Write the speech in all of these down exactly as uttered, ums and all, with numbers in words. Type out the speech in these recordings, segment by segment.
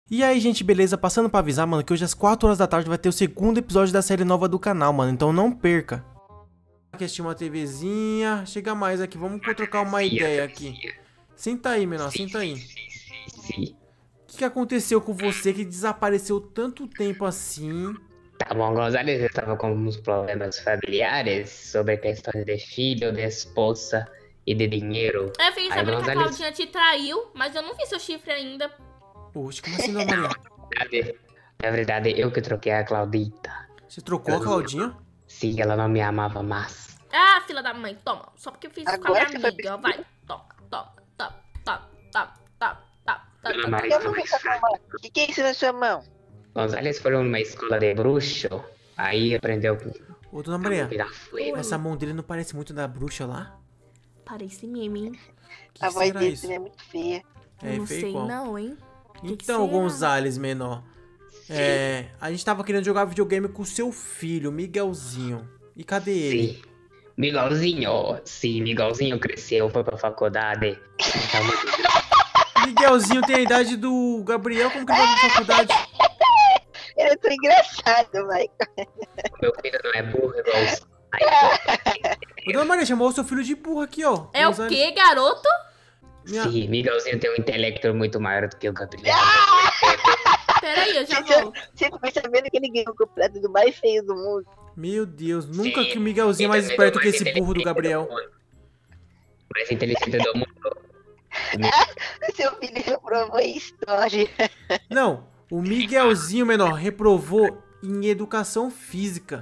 E aí, gente, beleza? Passando pra avisar, mano, que hoje às quatro horas da tarde vai ter o segundo episódio da série nova do canal, mano. Então não perca. Aqui assistir uma TVzinha. Chega mais aqui, vamos trocar uma ideia aqui. Senta aí, menor, senta aí. Sim. O que, que aconteceu com você que desapareceu tanto tempo assim? Tá bom, Gonzalez, eu estava com alguns problemas familiares sobre questões de filho, de esposa e de dinheiro. Eu fiquei Aí, sabendo que a Gonzalez, Claudinha te traiu, mas eu não vi seu chifre ainda. Oxe, como assim, dona Maria? na verdade, na verdade, eu que troquei a Claudita. Você trocou a Claudinha? Sim, ela não me amava mais. Ah, filha da mãe, toma. Só porque eu fiz isso com a minha Agora que foi amiga. Vai, toma, toma, toma, toma, toma, toma, toma, Dona toma. Maria, Eu não vi essa mão. O que, que é isso na sua mão? Gonzalez foi numa escola de bruxo, aí aprendeu Ô, dona a Maria, virar fogo. essa mão dele não parece muito da bruxa lá? Parece mesmo, hein? Que A voz será dele isso? é muito feia. É, Eu não feio sei qual? não, hein? Que que Então, será? Gonzales, menor. É, a gente tava querendo jogar videogame com o seu filho, Miguelzinho. E cadê ele? Sim. Miguelzinho, sim, Miguelzinho cresceu, foi pra faculdade. Tá muito Miguelzinho tem a idade do Gabriel, como que ele vai pra faculdade? Ele é tão engraçado, Michael. Meu filho não é burro igual os pais. Ô, dona Maria, chamou o seu filho de burro aqui, ó. É o Gonzales. quê, garoto? Minha- Sim, Miguelzinho tem um intelecto muito maior do que o Gabriel. Peraí, eu já Você, volto. você ficou sabendo que ele ganhou o completo do mais feio do mundo. Meu Deus, nunca Sim, que o Miguelzinho é ele mais também esperto é o que mais esse burro do inteligente Gabriel. mundo. Mais inteligente do mundo. Seu filho reprovou em história. Não, o Miguelzinho, menor, reprovou em educação física.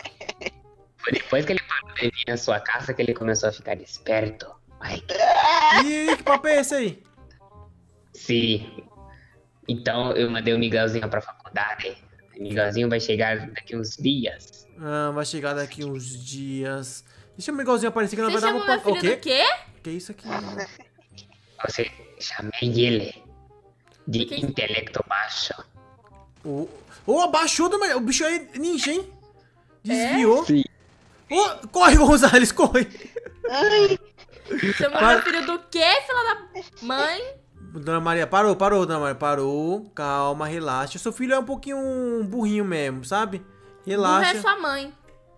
Foi depois que ele parou de vir na sua casa que ele começou a ficar esperto. Ai, E aí, que papo é esse aí? sim. Então eu mandei o Miguelzinho pra faculdade. O Miguelzinho vai chegar daqui uns dias. Ah, vai chegar daqui uns dias. Deixa o Miguelzinho aparecer que não Você vai dar chamou uma... meu filho O quê? do quê? Que isso aqui? Você chamei ele de Que- intelecto baixo. Ô, oh, abaixou do... O bicho aí é ninja, hein? Desviou. Sim. Ô, corre, Gonzales, corre. Ai, Chamou Para- meu filho do quê, filha da mãe? Dona Maria, parou, parou, Dona Maria, parou. Calma, relaxa. Seu filho é um pouquinho um burrinho mesmo, sabe? Burra é Relaxa. sua mãe.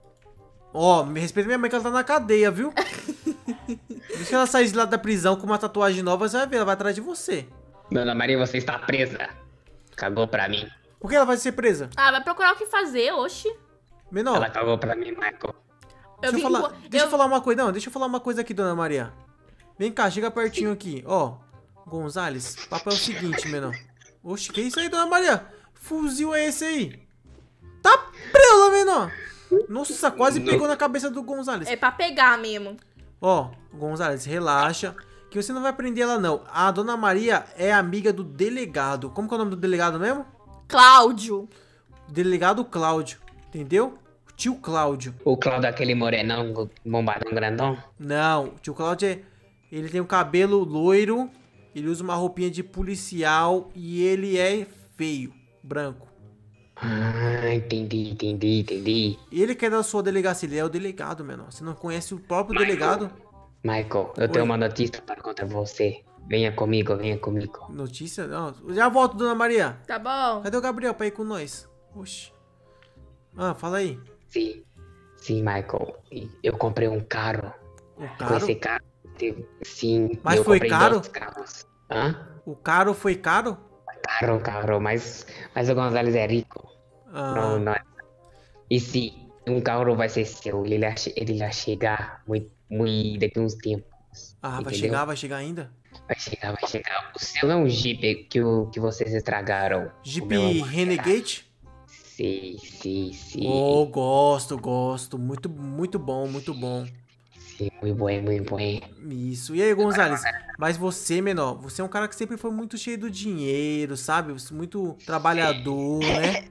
Ó, me respeita minha mãe que ela tá na cadeia, viu? Deixa ela sair de lá da prisão com uma tatuagem nova, você vai ver, ela vai atrás de você. Dona Maria, você está presa. Cagou pra mim. Por que ela vai ser presa? Ah, vai procurar o que fazer, oxi. Menor, Ela cagou pra mim, Michael. deixa eu vim falar, com- deixa eu... eu- falar uma coisa, não, deixa eu falar uma coisa aqui, Dona Maria. Vem cá, chega pertinho aqui, ó. Gonzales, o papo é o seguinte, menor. Oxe, que isso aí, Dona Maria? Fuzil é esse aí? Tá prela, menor. Nossa, quase pegou na cabeça do Gonzales. É pra pegar mesmo. Ó, Gonzales, relaxa, que você não vai prender ela não. A Dona Maria é amiga do delegado. Como que é o nome do delegado mesmo? Cláudio. Delegado Cláudio, entendeu? O tio Cláudio. O Claudio, aquele morenão, bombadão grandão. Não, o tio Cláudio é... Ele tem o cabelo loiro, ele usa uma roupinha de policial e ele é feio, branco. Ah, entendi, entendi, entendi. Ele que é da sua delegacia, ele é o delegado, menor. Você não conhece o próprio delegado? Michael, eu Oi. tenho uma notícia para contar você. Venha comigo, venha comigo. Notícia? Não, já volto, Dona Maria. Tá bom? Cadê o Gabriel pra ir com nós? Oxi. Ah, fala aí. Sim, sim, Michael. E eu comprei um carro. O Com caro? esse carro, teve- sim. Mas eu foi comprei caro? dois carros. Hã? O caro foi caro? Caro, caro, mas, mas o Gonzalez é rico. Ah, Não, não é. E sim, um carro vai ser seu. Ele vai, che- ele vai chegar muito, muito daqui uns tempos. ah, vai entendeu? chegar, vai chegar ainda? Vai chegar, vai chegar. O seu é um Jeep que, o, que vocês estragaram. O Jeep meu é um Renegade? Sim, sim, sim. Oh, gosto, gosto. Muito, muito bom, muito bom. Sim, muito bom, muito bom. Isso. E aí, Gonzales? Mas você, menor, você é um cara que sempre foi muito cheio do dinheiro, sabe? Muito trabalhador, né?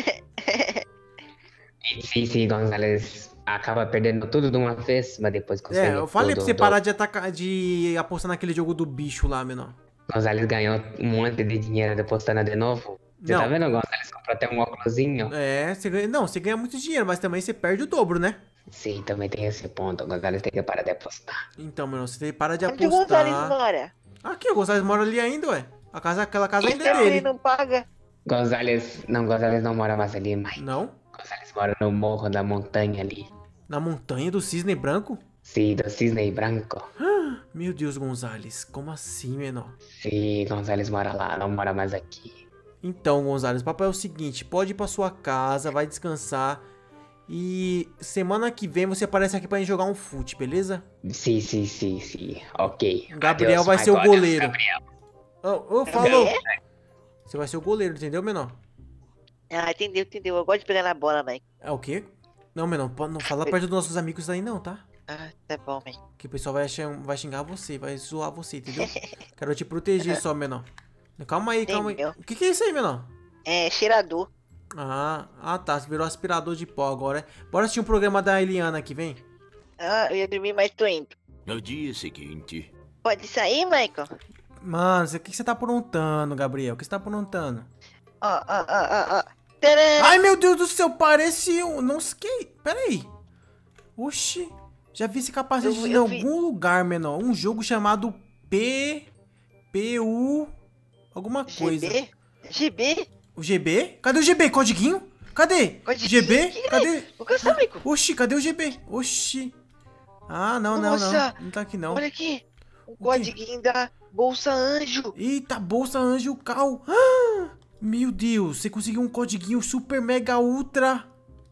Sim, sim, Gonzalez acaba perdendo tudo de uma vez, mas depois consegue É, eu falei pra tudo você do- parar de atacar, de apostar naquele jogo do bicho lá, menor. Gonzalez ganhou um monte de dinheiro depositando de novo. Você Não. tá vendo, Gonzalez? Comprou até um óculosinho. É, você ganha, não, você ganha muito dinheiro, mas também você perde o dobro, né? Sim, também tem esse ponto. O Gonzalez tem que parar de apostar. Então, menor, você tem que parar de onde o Gonzalez apostar. mora? Aqui, o Gonzales mora ali ainda, ué. A casa, aquela casa ainda é Então ele dele. não paga. Gonzales, não, Gonzales não mora mais ali, mãe. Não? Gonzales mora no morro da montanha ali. Na montanha do cisne branco? Sim, do cisne branco. Meu Deus, Gonzales, como assim, menor? Sim, Gonzales mora lá, não mora mais aqui. Então, Gonzales, o papo é o seguinte, pode ir pra sua casa, vai descansar. E semana que vem você aparece aqui pra gente jogar um fute, beleza? Sim, sim, sim, sim. Ok. O Gabriel Adeus, vai pai. ser o Adeus, goleiro. Gabriel. Ô, ô, falou! É? Você vai ser o goleiro, entendeu, menor? Ah, entendeu, entendeu. Eu gosto de pegar na bola, Mike. É o quê? Não, menor, pode não fala perto dos nossos amigos aí não, tá? Ah, tá bom, Mike. Que o pessoal vai, xing- vai xingar você, vai zoar você, entendeu? Quero te proteger só, menor. Calma aí, calma aí. Entendeu. O que, que é isso aí, menor? É, cheirador. Ah, ah tá, você virou aspirador de pó agora. é? Bora assistir um programa da Eliana aqui, vem. Ah, eu ia dormir, mas tô indo. No dia seguinte, Pode sair, Michael? Mano, o que que você tá aprontando, Gabriel? O que você tá aprontando? Ó, ó, ó, ó, ó. Tcharam! Ai, meu Deus do céu, parece um... Não sei... Pera aí. Oxi. Já vi esse capacete Eu- em eu vi. algum lugar, menor. Um jogo chamado P... P U... Alguma coisa. G B? G B? O G B? Cadê o G B? Codiguinho? Cadê? Codiguinho? G B? Que Cadê? O que é isso, Michael? Oxi, cadê o G B? Oxi. Ah, não, não, Nossa. não. Não tá aqui, não. Olha aqui. O quê? código da Bolsa Anjo. Eita, bolsa Anjo Cal. Ah, meu Deus, você conseguiu um codiguinho super mega ultra.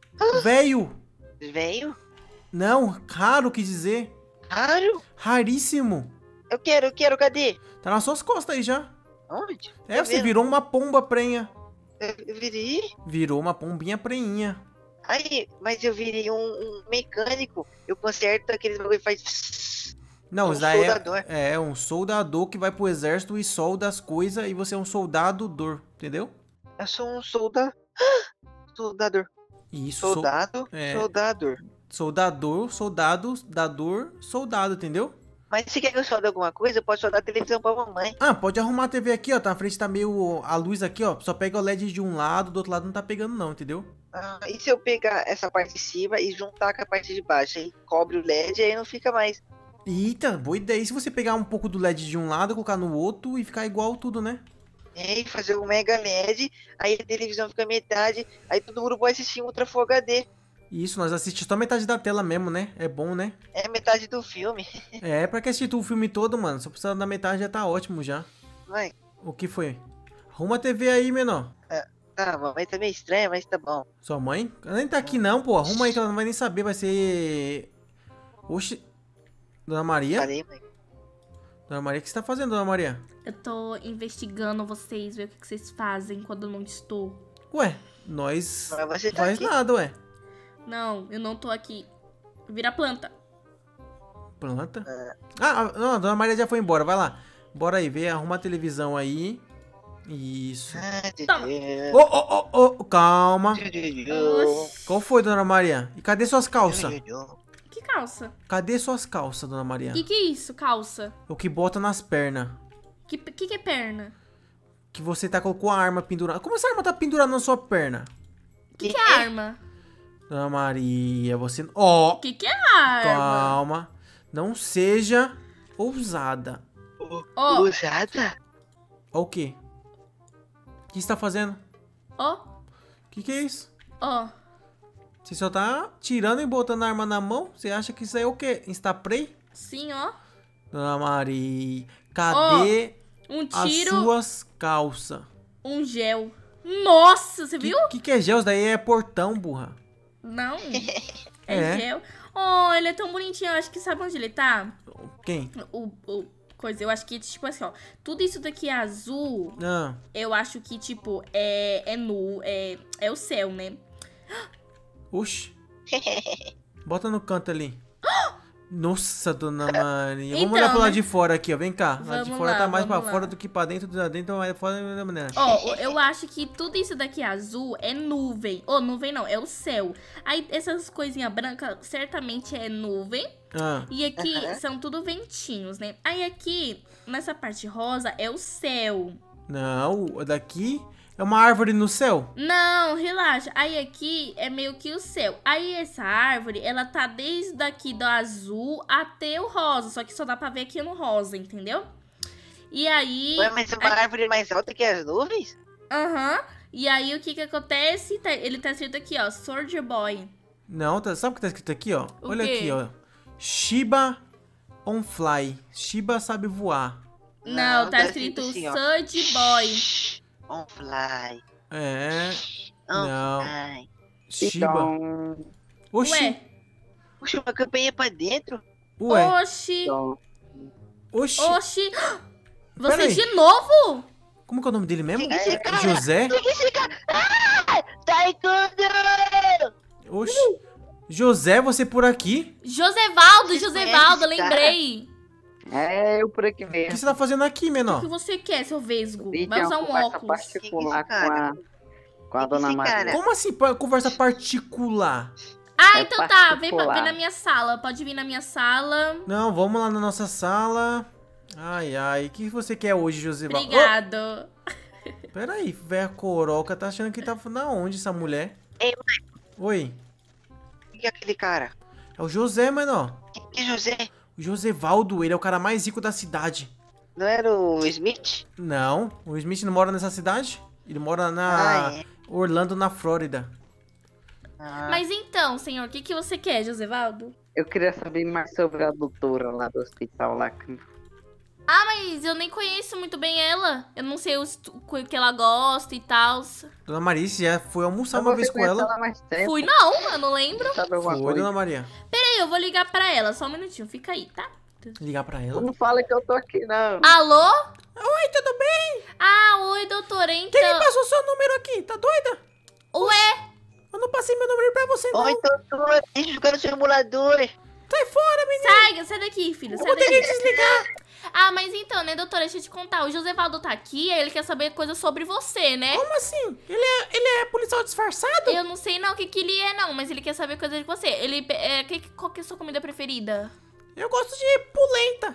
Velho. Veio? Não, raro quis dizer. Raro? Raríssimo. Eu quero, eu quero, cadê? Tá nas suas costas aí já. Onde? É, Tô você vendo. virou uma pomba prenha. Eu, eu virei? Virou uma pombinha preinha. Aí, mas eu virei um, um mecânico. Eu conserto aqueles bagulho que faz... Não, Um isso daí soldador. é, é um soldador que vai pro exército e solda as coisas e você é um soldado dor, entendeu? Eu sou um solda... Soldador. Isso, sol- Soldado, é. soldador. soldador, soldado, dador, soldado, entendeu? Mas se quer que eu solde alguma coisa, eu posso soldar a televisão pra mamãe. Ah, pode arrumar a T V aqui, ó. Tá na frente, tá meio. A luz aqui, ó. Só pega o L E D de um lado, do outro lado não tá pegando, não, entendeu? Ah, e se eu pegar essa parte de cima e juntar com a parte de baixo? Aí cobre o L E D e aí não fica mais. Eita, boa ideia. E se você pegar um pouco do L E D de um lado, colocar no outro e ficar igual tudo, né? E aí fazer um mega L E D, aí a televisão fica metade, aí todo mundo pode assistir um Ultra Full H D. Isso, nós assistimos só metade da tela mesmo, né? É bom, né? É metade do filme. É, pra que assistir o filme todo, mano? Só precisa da metade já tá ótimo já. Vai. O que foi? Arruma a T V aí, menor. Tá, a mamãe tá meio estranha, mas tá bom. Sua mãe? Ela nem tá aqui não, pô. Arruma aí que ela não vai nem saber. Vai ser... Oxi. Dona Maria? Falei, mãe. Dona Maria, o que você tá fazendo, Dona Maria? Eu tô investigando vocês, ver o que que vocês fazem quando eu não estou. Ué, nós... Mas você tá Faz aqui. nada, ué. Não, eu não tô aqui. Vira planta. Planta? Ah, ah, não, a Dona Maria já foi embora. Vai lá. Bora aí, vê, arruma a televisão aí. Isso. Ah, Toma. Dudu. Ô, ô, ô, ô, calma. Dudu. Oxi. Qual foi, Dona Maria? E cadê suas calças? Dudu. Que calça? Cadê suas calças, Dona Maria? Que que é isso, calça? O que bota nas pernas. Que que, que é perna? Que você tá colocou a arma pendurada. Como essa arma tá pendurada na sua perna? Que que é arma? Dona Maria, você... Ó, Que que é arma? calma. Não seja ousada. Ó, Usada? Ó o quê? O que você tá fazendo? ó, O que que é isso? ó. Você só tá tirando e botando a arma na mão? Você acha que isso aí é o quê? Instapray? Sim, ó. Dona Maria, cadê Um as tiro, suas calças? um gel. Nossa, você viu? O que, que é gel? Isso daí é portão, burra. Não. É, É. gel. Oh, ele é tão bonitinho. Eu acho que sabe onde ele tá? Quem? O, o coisa, eu acho que, tipo assim, ó. Tudo isso daqui é azul. Ah, Eu acho que, tipo, é, é nu. É, é o céu, né? oxi. Bota no canto ali. Nossa, Dona Maria. Vamos Então, olhar pro lado né? de fora aqui, ó. Vem cá. Lá de Vamos fora lá, tá mais pra vamos lá. fora do que pra dentro. Da dentro mais fora da maneira. Ó, eu acho que tudo isso daqui azul é nuvem. Ô, nuvem não, é o céu. Aí essas coisinhas brancas certamente é nuvem. Ah, E aqui Aham. são tudo ventinhos, né? Aí aqui, nessa parte rosa, é o céu. não. o Daqui é uma árvore no céu. Não, relaxa. Aí aqui é meio que o céu. Aí essa árvore, ela tá desde aqui do azul até o rosa. Só que só dá pra ver aqui no rosa, entendeu? E aí... Ué, mas uma árvore mais alta que as nuvens? Aham. E aí, o que que acontece? Tá- ele tá escrito aqui, ó. Soldier Boy. Não, tá, sabe o que tá escrito aqui, ó? O Olha quê? aqui, ó. Shiba on fly. Shiba sabe voar. Não, tá tá escrito assim, ó. Soldier Boy. Shhh, on fly. É. On Não. fly. Shiba. Então, Oxi. Ué, Puxa, uma campanha pra dentro? Ué. oxi, então, Oxi. oxi. Você Peraí. de novo? Como que é o nome dele mesmo? Quem é esse cara? José? Quem é esse cara? Ah! Sai tudo! Oxi. José, você por aqui? Josevaldo, Você Josevaldo, conhece esse cara? lembrei. é eu por aqui O que mesmo. você tá fazendo aqui, O que menor? você quer, seu vesgo? E Vai tem usar uma um conversa óculos. particular Quem é esse com a, cara? com a Quem é dona esse Maria. cara? Como assim, pa- conversa particular? Ah, É então tá. Vem, pra- particular. vem na minha sala. Pode vir na minha sala. Não, vamos lá na nossa sala. Ai, ai. O que você quer hoje, Josival? Obrigado. Oh, peraí, velha coroca. Tá achando que tá na onde essa mulher? Ei, Oi. Quem é aquele cara? É o José, menor. Que José? O Josevaldo, ele é o cara mais rico da cidade. Não era o Smith? Não, o Smith não mora nessa cidade. Ele mora na Ah, é. Orlando, na Flórida. Ah, Mas então, senhor, o que, que você quer, Josevaldo? Eu queria saber mais sobre a doutora lá do hospital lá. que- Ah, mas eu nem conheço muito bem ela. Eu não sei os- o que ela gosta e tal. Dona Maria, você já foi almoçar Eu uma vou vez com conhecer ela? há mais tempo. Fui não, eu não lembro. Sabe alguma Foi, coisa? Dona Maria. Peraí, eu vou ligar pra ela, só um minutinho, fica aí, tá? Ligar pra ela. Não fala que eu tô aqui, não. Alô? Oi, tudo bem? Ah, oi, doutora, Quem me então... passou seu número aqui? Tá doida? Ué, Eu não passei meu número pra você, não. Oi, doutor, deixa eu jogar no simulador. Sai fora, menino. sai, sai daqui, filho, Eu sai vou ter que daqui. desligar. Ah, mas então, né, doutora, deixa eu te contar. O Josevaldo tá aqui, aí ele quer saber coisas sobre você, né? Como assim? Ele é, ele é policial disfarçado? Eu não sei não o que, que ele é, não, mas ele quer saber coisas de você. Ele, é, que, qual que é a sua comida preferida? Eu gosto de polenta.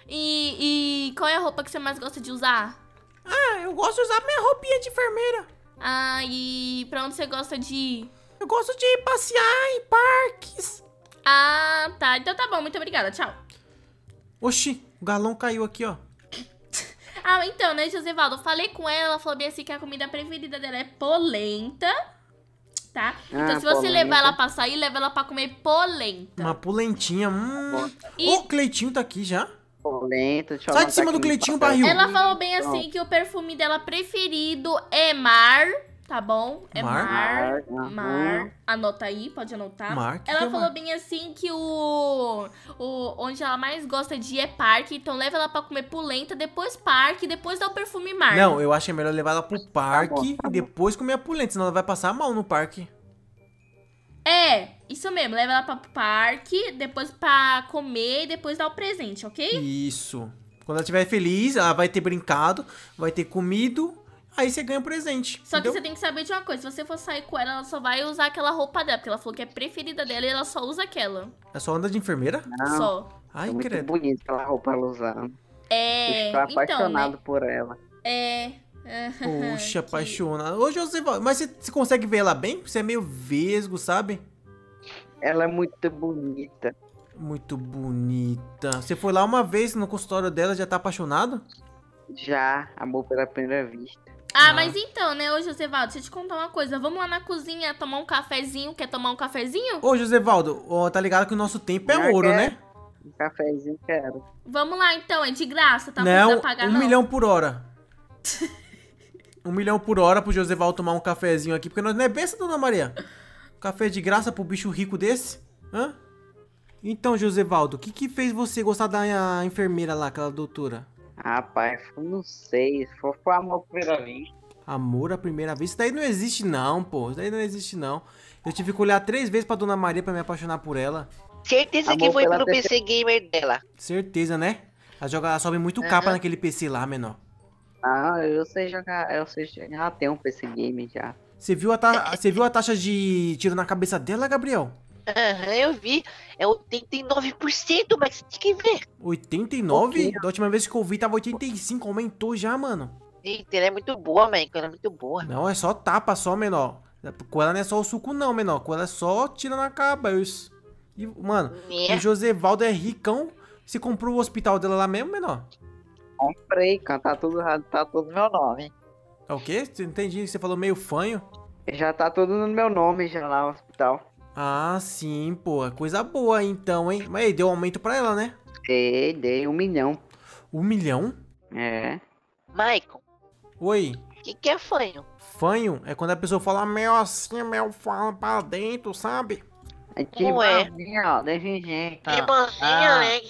E, e qual é a roupa que você mais gosta de usar? Ah, eu gosto de usar minha roupinha de enfermeira. Ah, e pra onde você gosta de ir? Eu gosto de passear em parques. Ah, tá. Então tá bom, muito obrigada, tchau. Oxi, o galão caiu aqui, ó. Ah, então, né, Josevaldo, eu falei com ela, ela falou bem assim que a comida preferida dela é polenta, tá? Então Ah, se você polenta. levar ela pra sair, leva ela pra comer polenta. Uma polentinha. Hum. E- Ô, o Cleitinho tá aqui já. Polenta, deixa eu Sai de anotar cima aqui do no Cleitinho, papel. barril. Ela falou bem assim que o perfume dela preferido é mar, tá bom? É Mar? mar. Mar, Mar. aham. Anota aí, pode anotar. Mar? Que que Ela é falou mar? bem assim que o, o onde ela mais gosta de ir é parque, então leva ela pra comer polenta, depois parque, depois dá o perfume mar. Não, eu acho que é melhor levar ela pro parque tá bom. e depois comer a polenta, senão ela vai passar mal no parque. É, isso mesmo, leva ela pra parque, depois pra comer e depois dá o presente, ok? Isso. Quando ela estiver feliz, ela vai ter brincado, vai ter comido, aí você ganha um presente. Só que entendeu? você tem que saber de uma coisa, se você for sair com ela, ela só vai usar aquela roupa dela, porque ela falou que é preferida dela e ela só usa aquela. É só anda de enfermeira? Não, Só. Ai, é muito credo. bonita aquela roupa ela usando. É, Estou então, apaixonado né? por ela. É. Puxa, Que- apaixonado. Ô, José, mas você, você consegue ver ela bem? Você é meio vesgo, sabe? Ela é muito bonita. Muito bonita. Você foi lá uma vez no consultório dela, já tá apaixonado? Já, amor pela primeira vista. Ah, Ah. mas então, né, ô Josevaldo, deixa eu te contar uma coisa. Vamos lá na cozinha tomar um cafezinho. Quer tomar um cafezinho? Ô, Josevaldo, ó, tá ligado que o nosso tempo é Já ouro, quero. né? Um cafezinho quero. Vamos lá então, é de graça, tá? Não precisa Não, pagar, um não. milhão por hora. Um milhão por hora pro Josevaldo tomar um cafezinho aqui, porque nós não é besta, dona Maria. Café de graça pro bicho rico desse? Hã? Então, Josevaldo, o que que fez você gostar da enfermeira lá, aquela doutora? Rapaz, eu não sei. Se for for amor à primeira vista. Amor à primeira vista? Isso daí não existe não, pô. Isso daí não existe não. Eu tive que olhar três vezes pra dona Maria pra me apaixonar por ela. Certeza que Amor foi pela pelo P C Gamer dela. Certeza, né? Ela, joga, ela sobe muito capa Aham. naquele P C lá, menor. Ah, eu sei jogar. Eu sei jogar. Já tenho pra esse game já. Você viu, a ta- você viu a taxa de tiro na cabeça dela, Gabriel? Aham, eu vi. É oitenta e nove por cento, mas você tem que ver. oitenta e nove? Ok. Da última vez que eu vi tava oitenta e cinco, aumentou já, mano. Eita, ela é muito boa, man. Ela é muito boa. Não, é só tapa só, menor. Com ela não é só o suco não, menor. Com ela é só tiro na cabeça. E, mano, É. o Josevaldo é ricão. Você comprou o hospital dela lá mesmo, menor? comprei, cara. Tá tudo, tá tudo no meu nome. É o quê? Você entendi, você falou meio fanho. Já tá tudo no meu nome, já lá no hospital. Ah, sim, pô. É coisa boa então, hein? Mas aí, deu aumento pra ela, né? Dei, dei um milhão. Um milhão? É. Maicon, Oi. o que, que é fanho? Fanho é quando a pessoa fala meio assim, meio fala pra dentro, sabe? É tipo Como é? assim, ó, desse jeito. ó. Irmãzinha, Ah, né?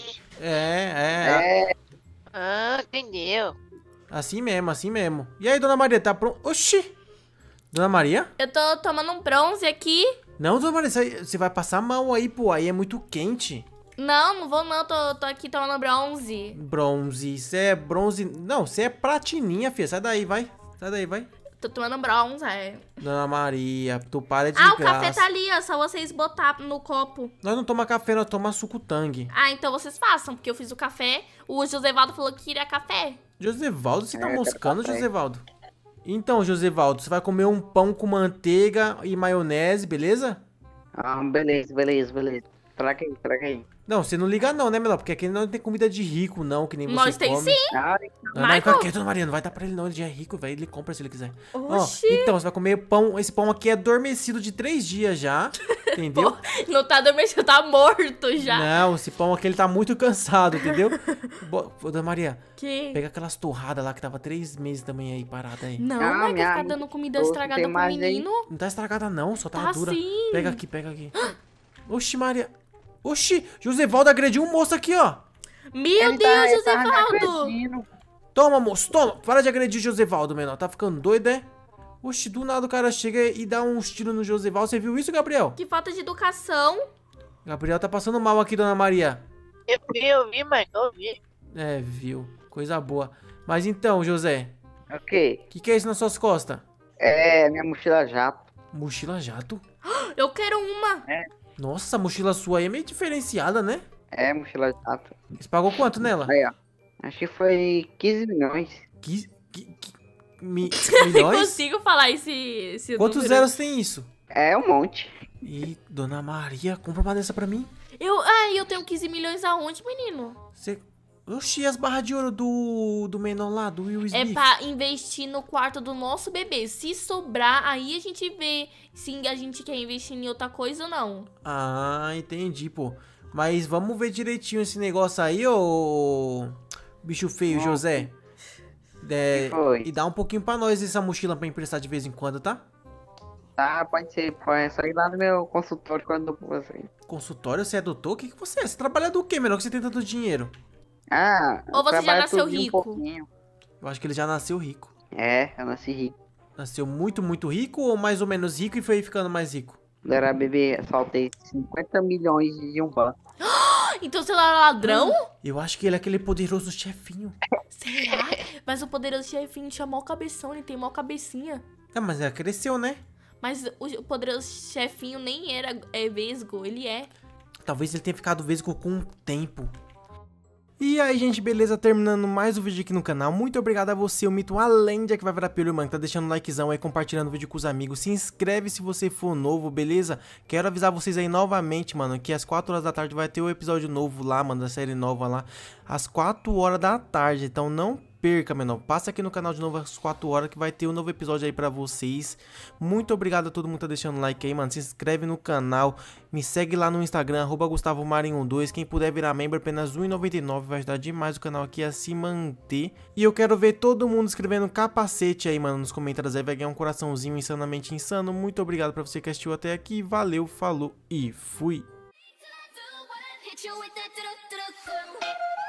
É, é. É, Ah, entendeu? Assim mesmo, assim mesmo. E aí, dona Maria, tá pronto? Oxi! Dona Maria? Eu tô tomando um bronze aqui. Não, dona Maria, você você vai passar mal aí, pô. Aí é muito quente. Não, não vou não, tô, tô aqui tomando bronze. Bronze, você é bronze. Não, você é platininha, filha. Sai daí, vai. Sai daí, vai. Tô tomando bronze, é. Dona Maria, tu para de Ah, o graça. café tá ali, ó, só vocês botar no copo. Nós não toma café, nós toma suco tangue. Ah, então vocês façam, porque eu fiz o café. O Josevaldo falou que queria café. Josevaldo, você tá É, eu quero moscando, café. Josevaldo? Então, Josevaldo, você vai comer um pão com manteiga e maionese, beleza? ah, beleza, beleza, beleza. Traga aí, traga aí. Não, você não liga não, né, Melão? Porque aqui não tem comida de rico, não, que nem você Nós tem come. sim. Ah, Não, mas Michael. fica quieto, Maria, não vai dar pra ele não, ele já é rico, velho, ele compra se ele quiser. Ó, Oxi. então, você vai comer pão, esse pão aqui é adormecido de três dias já, entendeu? Não tá adormecido, tá morto já. Não, esse pão aqui, ele tá muito cansado, entendeu? Bo- Ô, Dona Maria, Que? pega aquelas torradas lá que tava três meses também aí parada aí. Não, Ah, não vai minha ficar amiga, dando comida tô- estragada tem pro mais aí? menino. Não tá estragada não, só tá, Tá dura. sim. Pega aqui, pega aqui. Oxi, Maria. Oxi, Josevaldo agrediu um moço aqui, ó. Meu ele Deus, tá, ele tava me Josevaldo. agredindo. Toma, moço, toma. Para de agredir o Josevaldo, menor. Tá ficando doido, é? Oxi, do nada o cara chega e dá uns tiros no Josevaldo. Você viu isso, Gabriel? Que falta de educação. Gabriel tá passando mal aqui, Dona Maria. Eu vi, eu vi, Maicon, eu vi. É, viu. Coisa boa. Mas então, José, Ok. o que, que é isso nas suas costas? É, minha mochila jato. Mochila jato? Eu quero uma. Nossa, a mochila sua aí é meio diferenciada, né? É, mochila jato. Você pagou quanto nela? Aí, ó. Acho que foi quinze milhões. Que, que, que, mi- Nem milhões? consigo falar esse, esse Quantos número. zeros tem isso? É um monte. E, Dona Maria, compra uma dessa pra mim. Eu, ai, eu tenho quinze milhões aonde, menino? Você... Oxi, as barras de ouro do, do menor lá, do Will É Smith. pra investir no quarto do nosso bebê. Se sobrar, aí a gente vê se a gente quer investir em outra coisa ou não. Ah, entendi, pô. Mas vamos ver direitinho esse negócio aí, ô... Bicho feio, Ó. José. É, Que foi? e dá um pouquinho pra nós essa mochila pra emprestar de vez em quando, tá? Tá, pode ser. Pode é só ir lá no meu consultório quando eu for você. Consultório, você é doutor? O que, que você é? Você trabalha do quê, menor, que você tem tanto dinheiro? Ah, Ou eu você já trabalho nasceu tudinho um rico? pouquinho. Eu acho que ele já nasceu rico. É, eu nasci rico. Nasceu muito, muito rico ou mais ou menos rico e foi ficando mais rico? Quando eu era bebê, saltei cinquenta milhões de um banco. Então você é ladrão? Eu acho que ele é aquele poderoso chefinho. Será? Mas o poderoso chefinho tinha mó cabeção, ele tem mó cabecinha. É, mas ela cresceu, né? Mas o poderoso chefinho nem era é, vesgo, ele é. Talvez ele tenha ficado vesgo com o tempo. E aí, gente, beleza? Terminando mais um vídeo aqui no canal. Muito obrigado a você, o Mito Alendia, que vai virar piolho, mano, que tá deixando um likezão aí, compartilhando o vídeo com os amigos. Se inscreve se você for novo, beleza? Quero avisar vocês aí novamente, mano, que às quatro horas da tarde vai ter o episódio novo lá, mano, da série nova lá. Às quatro horas da tarde, então não perca, menor. Passa aqui no canal de novo às quatro horas que vai ter um novo episódio aí pra vocês. Muito obrigado a todo mundo que tá deixando like aí, mano. Se inscreve no canal. Me segue lá no Instagram, arroba Gustavo Marinho um dois. Quem puder virar membro, apenas um real e noventa e nove. Vai ajudar demais o canal aqui a se manter. E eu quero ver todo mundo escrevendo capacete aí, mano, nos comentários aí. Vai ganhar um coraçãozinho insanamente insano. Muito obrigado pra você que assistiu até aqui. Valeu, falou e fui. Hit you with that do-do-do-do.